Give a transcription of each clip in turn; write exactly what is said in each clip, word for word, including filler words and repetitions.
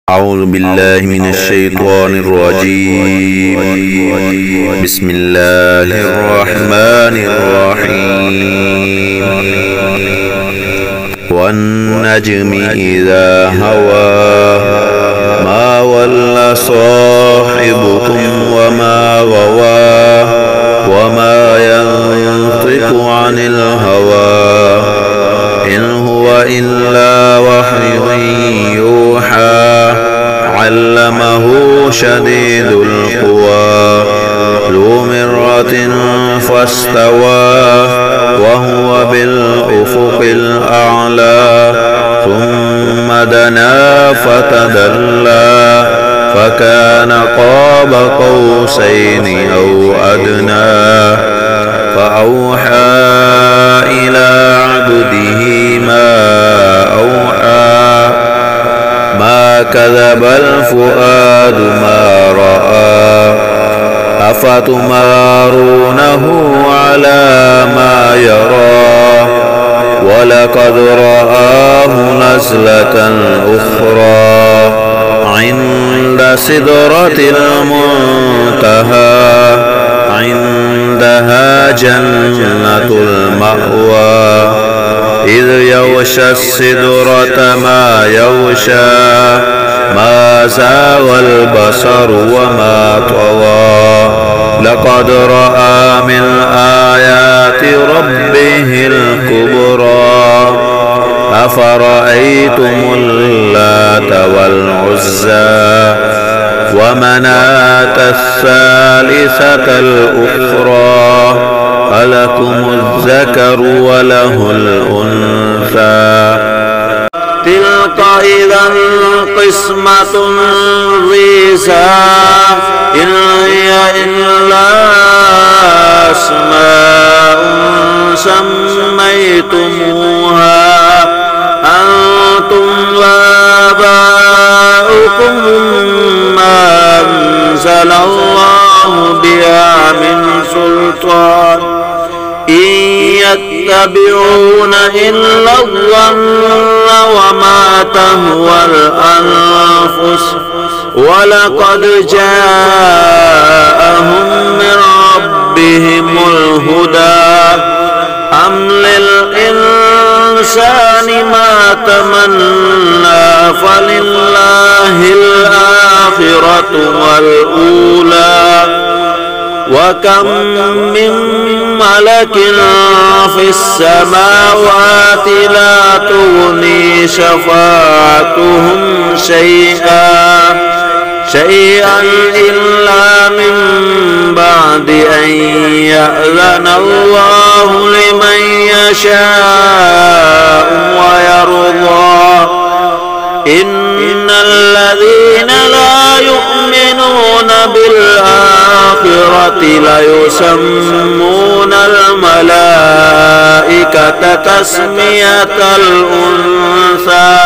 أعوذ بالله من الشيطان الرجيم. بسم الله الرحمن الرحيم. والنجم إذا هوى ما ضل صاحبكم وما غوى وما ينطق عن الهوى إن هو إلا وحي يوحى علمه شديد القوى ذو مرة فاستوى وهو بالأفق الأعلى ثم دنا فتدلى فكان قاب قوسين أو أدنى فأوحى إلى عبده ما أوحى ما كذب الفؤاد ما رأى أفتمارونه على ما يرى ولقد رآه نزلة أخرى عند سدرة المنتهى عندها جنة المأوى إذ يغشى السدرة ما يغشى ما زاغ البصر وما طغى لقد رأى من آيات ربه الكبرى أفرأيتم اللات والعزى ومناة الثالثة الأخرى ألكم الذكر وله الأنثى تلك إذا قسمة ضيزى إن هي إلا أسماء سميتموها أنتم وآباؤكم ما أنزل الله بها من سلطان إن يتبعون إلا الظن وما تهوى الأنفس ولقد جاءهم من ربهم الهدى أم للإنسان ما تمنى فلله الآخرة والأولى وكم من ملك في السماوات لا تغني شفاعتهم شيئا شيئا إلا من بعد أن يأذن الله لمن يشاء ويرضى إن الذين لا يؤمنون بالآخرة ليسمون الملائكة تسمية الأنثى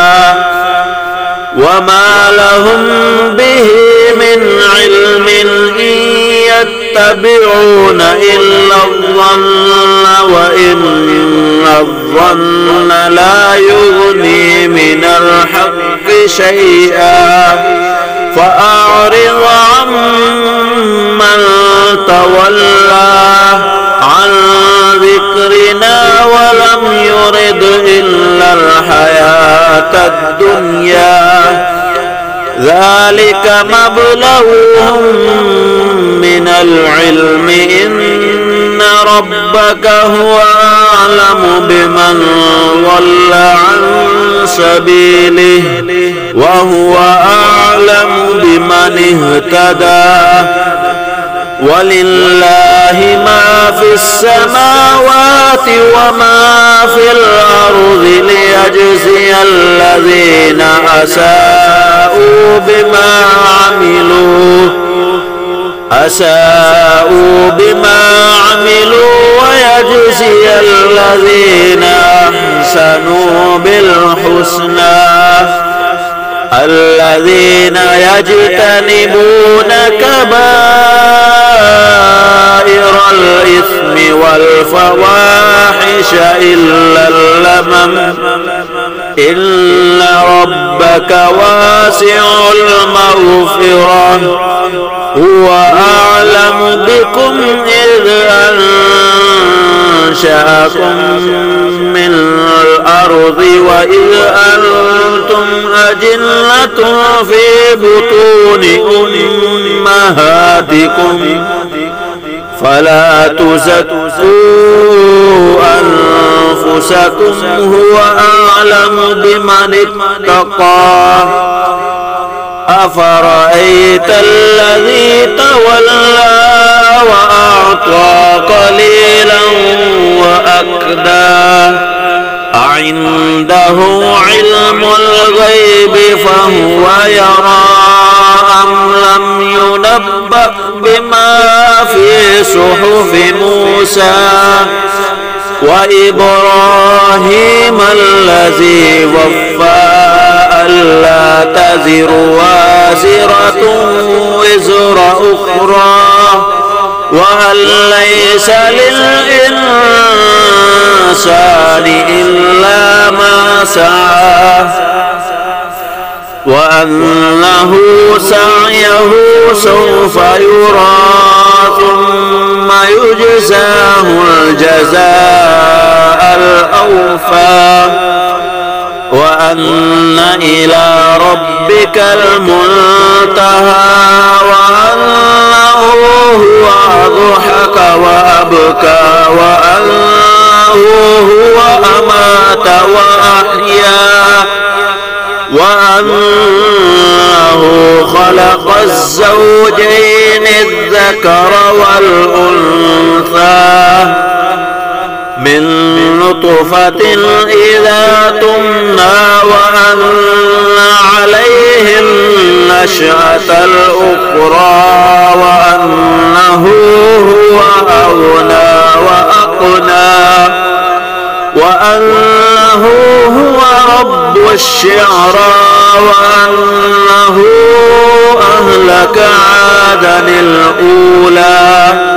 وما لهم به من علم إن يتبعون إلا الظن وإن الظن لا يغني من الحق شيئا فأعرض عمن تولى عن ذكرنا ولم يرد إلا الحياة الدنيا ذلك مبلغهم من العلم إن ربك هو أعلم بمن ضل عن سبيله وهو أعلم بمن اهتدى ولله ما في السماوات وما في الأرض ليجزي الذين أساءوا بما عملوا أساءوا بما عملوا ويجزي الذين أحسنوا بالحسنى الذين يجتنبون كبائر الإثم والفواحش إلا اللمم إن ربك واسع المغفرة هو أعلم بكم إذ أنشأكم من الأرض وإذ أنتم أجنة في بطون أمهاتكم فلا تزكوا أنفسكم هو أعلم بمن اتقى أفرأيت الذي تولى وأعطى قليلا وأكدى أعنده علم الغيب فهو يرى أم لم ينبأ بما في صحف موسى وإبراهيم الذي وفى ألا تزر وازرة وزر أخرى وأن ليس للإنسان إلا ما سعى وأنه سعيه سوف يرى ثم يجزاه الجزاء الأوفى وأن إلى ربك المنتهى وأنه هو أضحك وأبكى وأنه هو أمات وأحيا وأنه خلق الزوجين الذكر والأنثى من نطفة إذا تمنى وأن عليه النشأة الأخرى وأنه هو أغنى وأقنى وأنه هو رب الشعرى وأنه أهلك عادا الأولى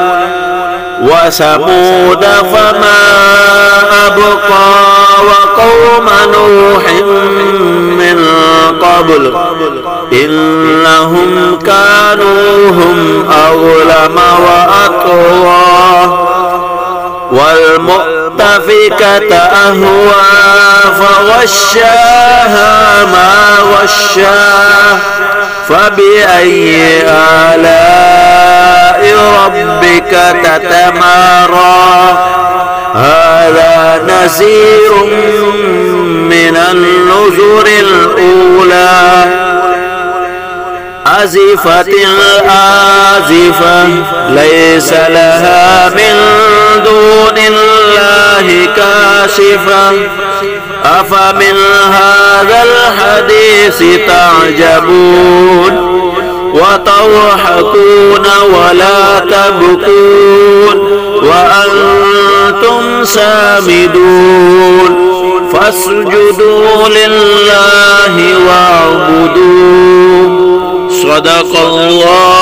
وثمود فما أبقى وقوم نوح من قبل إنهم كانوا هم أظلم وأطغى والمؤتفكة أهوى فغشاها ما غشاه فبأي آلاء ربك تتمارى هذا نذير من النذر الأولى أزفت الآزفة ليس لها من دون الله كاشفة أفمن هذا الحديث تعجبون وتضحكون ولا تبكون وأنتم سامدون فاسجدوا لله واعبدوا صدق الله